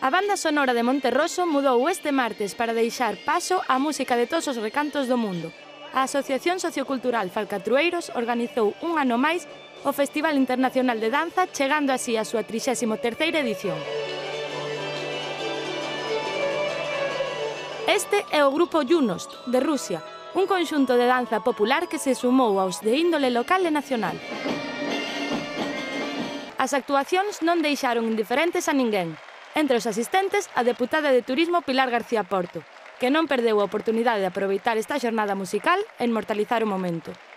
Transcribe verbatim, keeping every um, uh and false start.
A banda sonora de Monterroso mudou este martes para deixar paso á música de todos os recantos do mundo. A Asociación Sociocultural Falcatrueiros organizou un ano máis o Festival Internacional de Danza, chegando así a súa trixésima terceira edición. Este é o grupo Yunost, de Rusia, un conxunto de danza popular que se sumou aos de índole local e nacional. As actuacións non deixaron indiferentes a ninguén. Entre os asistentes, a deputada de Turismo Pilar García Porto, que non perdeu a oportunidade de aproveitar esta xornada musical e inmortalizar o momento.